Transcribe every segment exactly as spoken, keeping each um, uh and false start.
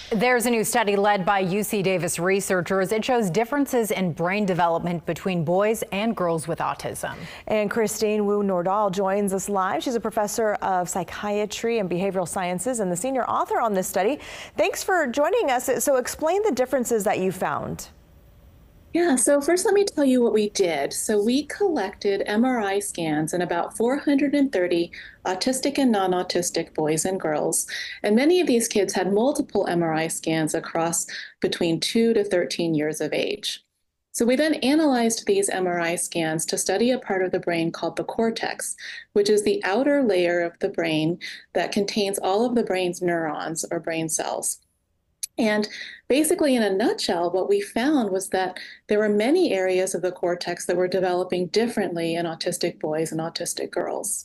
There's a new study led by U C Davis researchers. It shows differences in brain development between boys and girls with autism. And Christine Wu Nordal joins us live. She's a professor of psychiatry and behavioral sciences and the senior author on this study. Thanks for joining us. So explain the differences that you found. Yeah, so first let me tell you what we did. So we collected M R I scans in about four hundred thirty autistic and non-autistic boys and girls. And many of these kids had multiple M R I scans across between two to thirteen years of age. So we then analyzed these M R I scans to study a part of the brain called the cortex, which is the outer layer of the brain that contains all of the brain's neurons or brain cells. And basically, in a nutshell, what we found was that there were many areas of the cortex that were developing differently in autistic boys and autistic girls.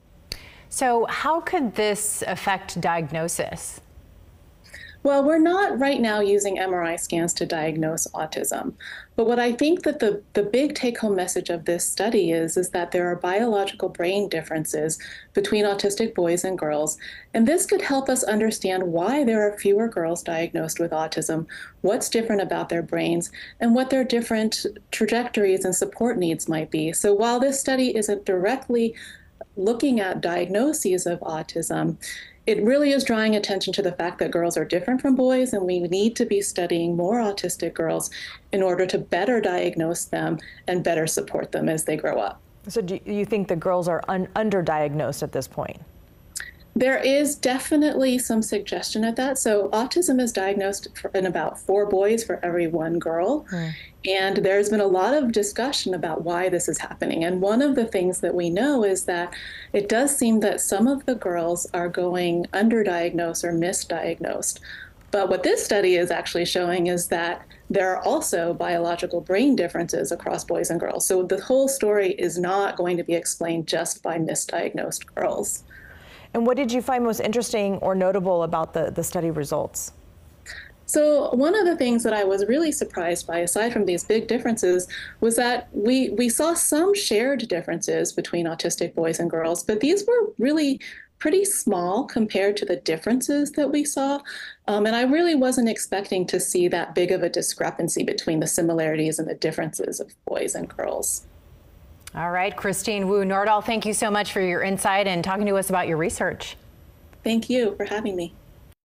So how could this affect diagnosis? Well, we're not right now using M R I scans to diagnose autism. But what I think that the, the big take-home message of this study is, is that there are biological brain differences between autistic boys and girls. And this could help us understand why there are fewer girls diagnosed with autism, what's different about their brains, and what their different trajectories and support needs might be. So while this study isn't directly looking at diagnoses of autism, it really is drawing attention to the fact that girls are different from boys, and we need to be studying more autistic girls in order to better diagnose them and better support them as they grow up. So do you think the girls are un underdiagnosed at this point? There is definitely some suggestion of that. So autism is diagnosed in about four boys for every one girl. Mm. And there's been a lot of discussion about why this is happening. And one of the things that we know is that it does seem that some of the girls are going underdiagnosed or misdiagnosed. But what this study is actually showing is that there are also biological brain differences across boys and girls. So the whole story is not going to be explained just by misdiagnosed girls. And what did you find most interesting or notable about the, the study results? So one of the things that I was really surprised by, aside from these big differences, was that we, we saw some shared differences between autistic boys and girls, but these were really pretty small compared to the differences that we saw. Um, and I really wasn't expecting to see that big of a discrepancy between the similarities and the differences of boys and girls. All right, Christine Wu Nordal, thank you so much for your insight and talking to us about your research. Thank you for having me.